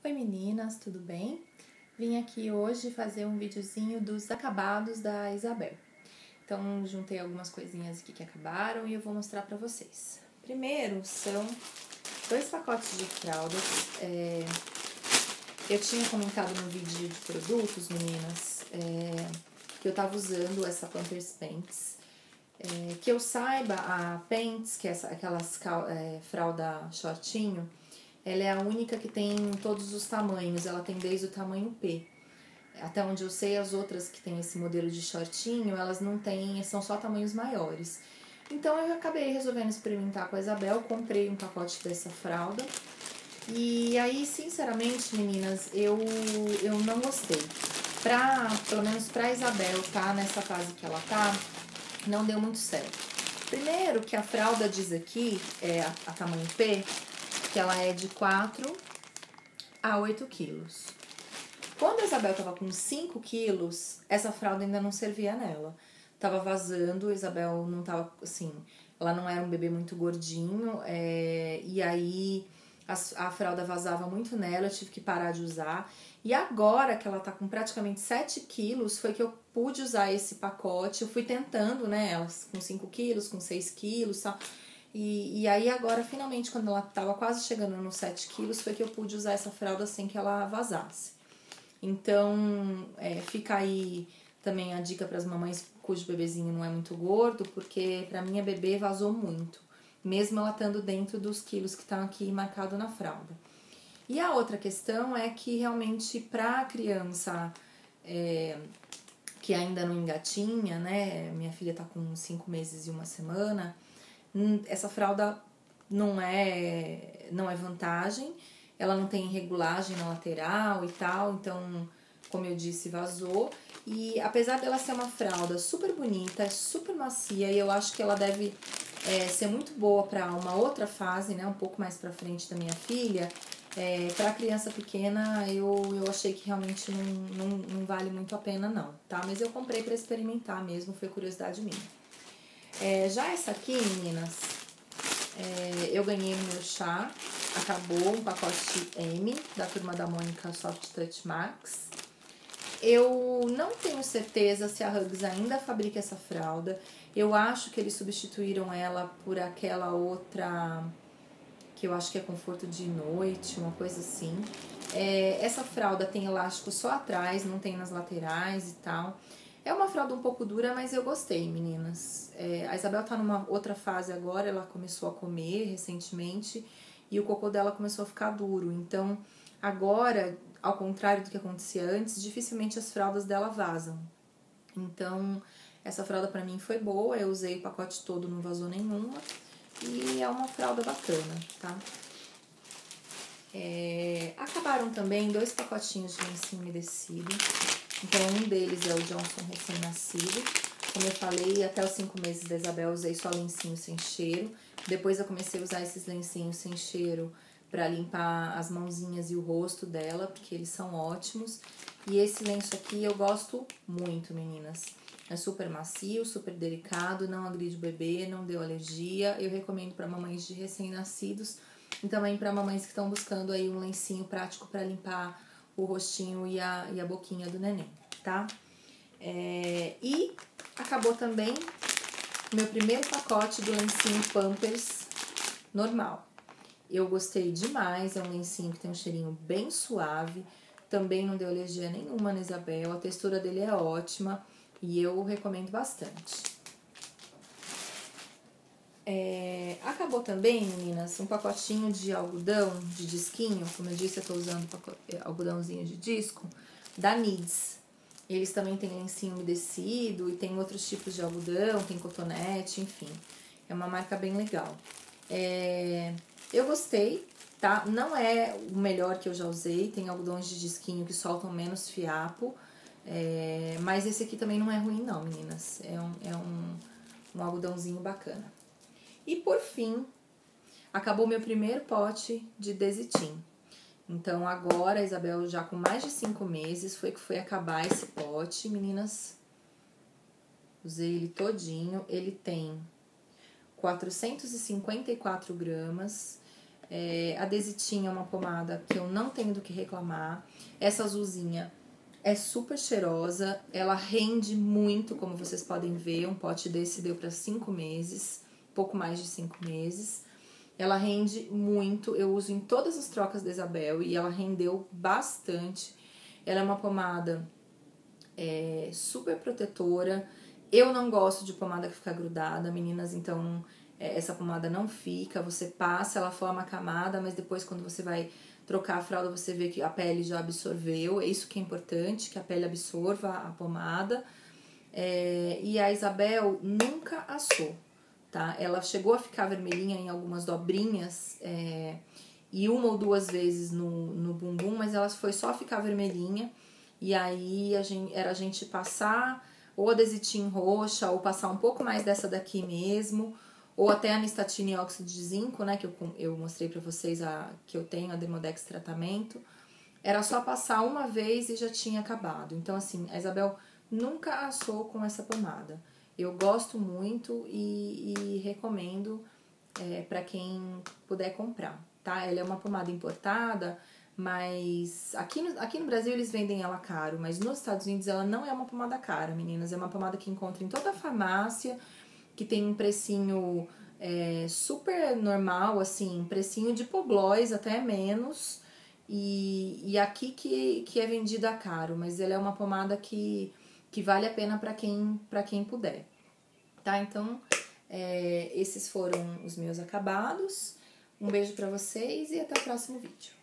Oi meninas, tudo bem? Vim aqui hoje fazer um videozinho dos acabados da Isabel. Então juntei algumas coisinhas aqui que acabaram e eu vou mostrar pra vocês. Primeiro são 2 pacotes de fraldas. Eu tinha comentado no vídeo de produtos, meninas, que eu tava usando essa Pampers Pants. Que eu saiba, a Pants, que é aquelas fralda shortinho, ela é a única que tem todos os tamanhos, ela tem desde o tamanho P. Até onde eu sei, as outras que tem esse modelo de shortinho, elas não têm, são só tamanhos maiores. Então eu acabei resolvendo experimentar com a Isabel, comprei um pacote dessa fralda. E aí, sinceramente, meninas, eu não gostei. Pelo menos pra Isabel, tá? Nessa fase que ela tá, não deu muito certo. Primeiro que a fralda diz aqui, a tamanho P, que ela é de 4 a 8 quilos. Quando a Isabel tava com 5 quilos, essa fralda ainda não servia nela. Tava vazando, a Isabel não tava, assim, ela não era um bebê muito gordinho, e aí a fralda vazava muito nela, eu tive que parar de usar. E agora que ela tá com praticamente 7 quilos, foi que eu pude usar esse pacote. Eu fui tentando, né, elas com 5 quilos, com 6 quilos e tal. E aí agora, finalmente, quando ela tava quase chegando nos 7 quilos, foi que eu pude usar essa fralda sem que ela vazasse. Então, fica aí também a dica para as mamães cujo bebezinho não é muito gordo, porque pra minha bebê vazou muito, mesmo ela estando dentro dos quilos que estão aqui marcado na fralda. E a outra questão é que realmente pra criança que ainda não engatinha, né, minha filha tá com 5 meses e 1 semana, essa fralda não é vantagem, ela não tem regulagem na lateral e tal, então, como eu disse, vazou. E apesar dela ser uma fralda super bonita, super macia, e eu acho que ela deve ser muito boa para uma outra fase, né, um pouco mais pra frente da minha filha, pra criança pequena eu achei que realmente não vale muito a pena não, tá? Mas eu comprei pra experimentar mesmo, foi curiosidade minha. Já essa aqui, meninas, eu ganhei no meu chá, acabou um pacote M, da Turma da Mônica Soft Touch Max. Eu não tenho certeza se a Huggies ainda fabrica essa fralda, eu acho que eles substituíram ela por aquela outra, que eu acho que é conforto de noite, uma coisa assim. Essa fralda tem elástico só atrás, não tem nas laterais e tal. É uma fralda um pouco dura, mas eu gostei, meninas. A Isabel tá numa outra fase agora, ela começou a comer recentemente e o cocô dela começou a ficar duro. Então, agora, ao contrário do que acontecia antes, dificilmente as fraldas dela vazam. Então, essa fralda pra mim foi boa, eu usei o pacote todo, não vazou nenhuma. E é uma fralda bacana, tá? Acabaram também 2 pacotinhos de lencinho umedecido. Então, um deles é o Johnson recém-nascido. Como eu falei, até os 5 meses da Isabel eu usei só lencinho sem cheiro. Depois eu comecei a usar esses lencinhos sem cheiro pra limpar as mãozinhas e o rosto dela, porque eles são ótimos. E esse lenço aqui eu gosto muito, meninas. É super macio, super delicado, não agride o bebê, não deu alergia. Eu recomendo para mamães de recém-nascidos e também para mamães que estão buscando aí um lencinho prático para limpar o rostinho e a boquinha do neném, tá? E acabou também meu primeiro pacote do lencinho Pampers normal. Eu gostei demais, é um lencinho que tem um cheirinho bem suave, também não deu alergia nenhuma na Isabel, a textura dele é ótima e eu recomendo bastante. Acabou também, meninas, um pacotinho de algodão de disquinho, como eu disse, eu tô usando algodãozinho de disco, da Needs. Eles também têm lencinho umedecido e tem outros tipos de algodão, tem cotonete, enfim. É uma marca bem legal. Eu gostei, tá? Não é o melhor que eu já usei, tem algodões de disquinho que soltam menos fiapo, mas esse aqui também não é ruim não, meninas. É um algodãozinho bacana. E por fim, acabou meu primeiro pote de Desitin. Então agora, a Isabel já com mais de 5 meses, foi acabar esse pote, meninas. Usei ele todinho, ele tem 454 gramas. A Desitin é uma pomada que eu não tenho do que reclamar. Essa azulzinha é super cheirosa, ela rende muito, como vocês podem ver. Um pote desse deu para 5 meses, pouco mais de 5 meses. Ela rende muito, eu uso em todas as trocas da Isabel e ela rendeu bastante. Ela é uma pomada super protetora. Eu não gosto de pomada que fica grudada, meninas, então essa pomada não fica. Você passa, ela forma a camada, mas depois quando você vai trocar a fralda, você vê que a pele já absorveu. É isso que é importante, que a pele absorva a pomada. E a Isabel nunca assou, tá? Ela chegou a ficar vermelhinha em algumas dobrinhas e uma ou duas vezes no bumbum, mas ela foi só ficar vermelhinha. E aí era a gente passar ou a Desitin roxa, ou passar um pouco mais dessa daqui mesmo, ou até a Nistatina e óxido de zinco, né, que eu mostrei pra vocês que eu tenho, a Demodex tratamento. Era só passar uma vez e já tinha acabado. Então, assim, a Isabel nunca assou com essa pomada. Eu gosto muito e recomendo para quem puder comprar, tá? Ela é uma pomada importada, mas aqui no Brasil eles vendem ela caro, mas nos Estados Unidos ela não é uma pomada cara, meninas. É uma pomada que encontra em toda a farmácia, que tem um precinho super normal, assim, precinho de Poblois, até menos. E aqui que é vendida caro, mas ela é uma pomada que vale a pena para quem puder, tá? Então, esses foram os meus acabados. Um beijo pra vocês e até o próximo vídeo.